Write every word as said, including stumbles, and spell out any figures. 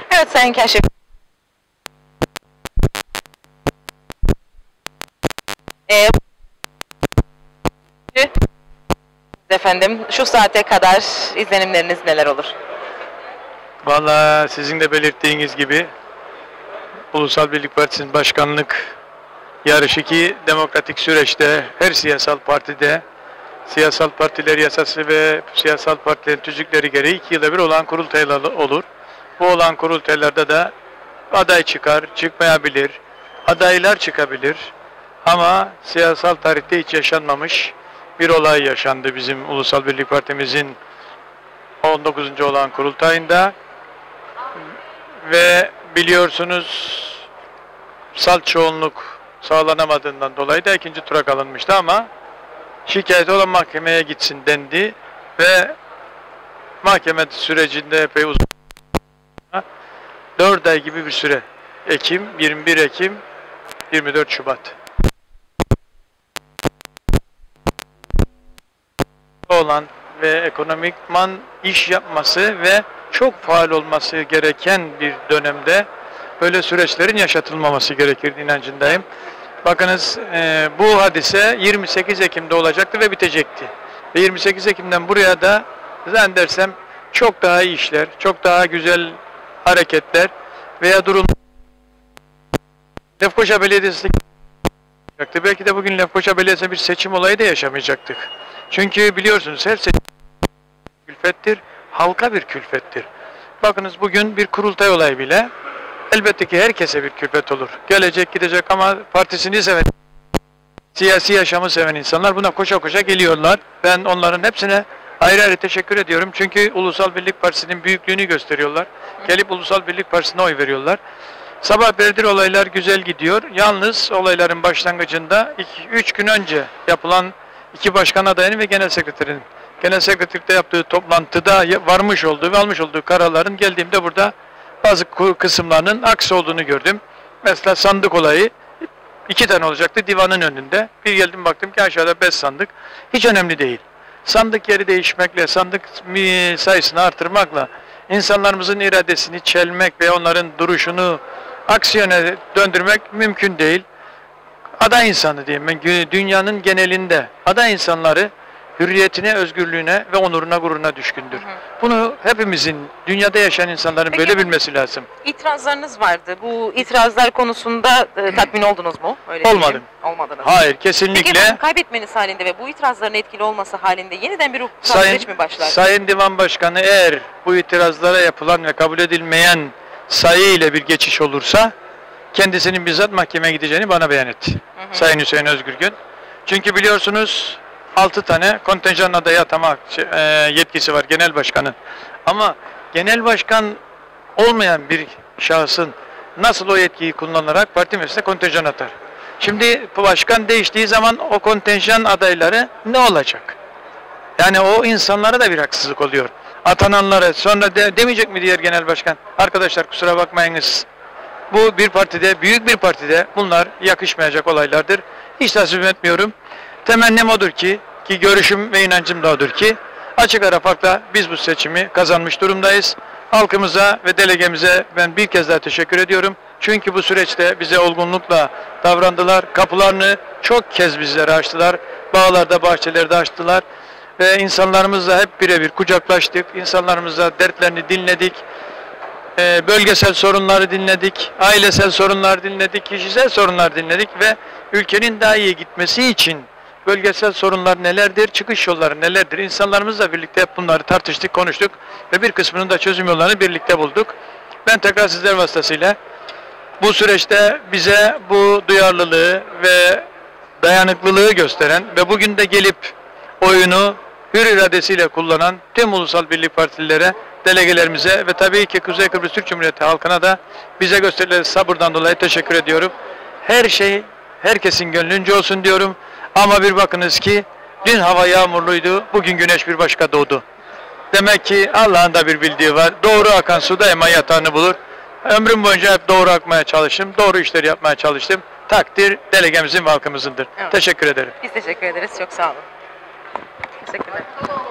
Evet Sayın Kaşif. Ee, efendim şu saate kadar izlenimleriniz neler olur? Vallahi sizin de belirttiğiniz gibi Ulusal Birlik Partisi'nin başkanlık yarışı ki demokratik süreçte her siyasal partide siyasal partiler yasası ve siyasal partilerin tüzükleri gereği iki yılda bir olan kurultaylar olur. Bu olan kurultaylarda da aday çıkar, çıkmayabilir, adaylar çıkabilir ama siyasal tarihte hiç yaşanmamış bir olay yaşandı bizim Ulusal Birlik Partimizin on dokuzuncu olan kurultayında ve biliyorsunuz salt çoğunluk sağlanamadığından dolayı da ikinci tura kalınmıştı ama şikayet olan mahkemeye gitsin dendi ve mahkeme sürecinde epey uzun dört ay gibi bir süre Ekim, yirmi bir Ekim, yirmi dört Şubat olan ve ekonomikman iş yapması ve çok faal olması gereken bir dönemde böyle süreçlerin yaşatılmaması gerekirdi inancındayım. Bakınız e, bu hadise yirmi sekiz Ekim'de olacaktı ve bitecekti. Ve yirmi sekiz Ekim'den buraya da zannedersem çok daha iyi işler, çok daha güzel hareketler veya durum Lefkoşa Belediyesi belki de bugün Lefkoşa Belediyesi'ne bir seçim olayı da yaşamayacaktık. Çünkü biliyorsunuz her seçim külfettir, halka bir külfettir. Bakınız bugün bir kurultay olayı bile elbette ki herkese bir külfet olur. Gelecek gidecek ama partisini seven, siyasi yaşamı seven insanlar buna koşa koşa geliyorlar. Ben onların hepsine ayrı ayrı teşekkür ediyorum. Çünkü Ulusal Birlik Partisi'nin büyüklüğünü gösteriyorlar. Gelip Ulusal Birlik Partisi'ne oy veriyorlar. Sabah beridir olaylar güzel gidiyor. Yalnız olayların başlangıcında üç gün önce yapılan iki başkan adayının ve genel sekreterinin genel sekreterlikte yaptığı toplantıda varmış olduğu ve almış olduğu kararların geldiğimde burada bazı kısımlarının aksi olduğunu gördüm. Mesela sandık olayı iki tane olacaktı divanın önünde. Bir geldim baktım ki aşağıda beş sandık. Hiç önemli değil. Sandık yeri değişmekle, sandık sayısını artırmakla insanlarımızın iradesini çelmek ve onların duruşunu aksi yöne döndürmek mümkün değil. Aday insanı diyeyim ben dünyanın genelinde aday insanları hürriyetine, özgürlüğüne ve onuruna, gururuna düşkündür. Hı hı. Bunu hepimizin, dünyada yaşayan insanların Peki, böyle bilmesi lazım. İtirazlarınız vardı. Bu itirazlar konusunda e, tatmin oldunuz mu? Öyle Olmadım. Olmadınız. Hayır, kesinlikle. Peki kaybetmeniz halinde ve bu itirazların etkili olması halinde yeniden bir hukuksal süreç mi başlar? Sayın Divan Başkanı eğer bu itirazlara yapılan ve kabul edilmeyen sayı ile bir geçiş olursa kendisinin bizzat mahkemeye gideceğini bana beyan etti. Hı hı. Sayın Hüseyin Özgürgün. Çünkü biliyorsunuz altı tane kontenjan adayı atama e, yetkisi var genel başkanın. Ama genel başkan olmayan bir şahsın nasıl o yetkiyi kullanarak parti meclisine kontenjan atar? Şimdi başkan değiştiği zaman o kontenjan adayları ne olacak? Yani o insanlara da bir haksızlık oluyor. Atananları sonra de, demeyecek mi diğer genel başkan? Arkadaşlar kusura bakmayınız. Bu bir partide, büyük bir partide bunlar yakışmayacak olaylardır. Hiç tasvip etmiyorum. Temennim odur ki, ki görüşüm ve inancım da odur ki, açık ara farkla biz bu seçimi kazanmış durumdayız. Halkımıza ve delegemize ben bir kez daha teşekkür ediyorum. Çünkü bu süreçte bize olgunlukla davrandılar. Kapılarını çok kez bizlere açtılar. Bağlarda, bahçelerde açtılar. Ve insanlarımızla hep birebir kucaklaştık. İnsanlarımızla dertlerini dinledik. Ee, bölgesel sorunları dinledik. Ailesel sorunlar dinledik. Kişisel sorunlar dinledik. Ve ülkenin daha iyi gitmesi için bölgesel sorunlar nelerdir, çıkış yolları nelerdir? İnsanlarımızla birlikte hep bunları tartıştık, konuştuk ve bir kısmının da çözüm yollarını birlikte bulduk. Ben tekrar sizler vasıtasıyla bu süreçte bize bu duyarlılığı ve dayanıklılığı gösteren ve bugün de gelip oyunu hür iradesiyle kullanan tüm Ulusal Birlik Partililere, delegelerimize ve tabii ki Kuzey Kıbrıs Türk Cumhuriyeti halkına da bize gösterilen sabırdan dolayı teşekkür ediyorum. Her şey herkesin gönlünce olsun diyorum. Ama bir bakınız ki dün hava yağmurluydu, bugün güneş bir başka doğdu. Demek ki Allah'ın da bir bildiği var. Doğru akan su daima yatağını bulur. Ömrüm boyunca hep doğru akmaya çalıştım, doğru işleri yapmaya çalıştım. Takdir delegemizin ve halkımızındır. Evet. Teşekkür ederim. Biz teşekkür ederiz, çok sağ olun. Teşekkürler.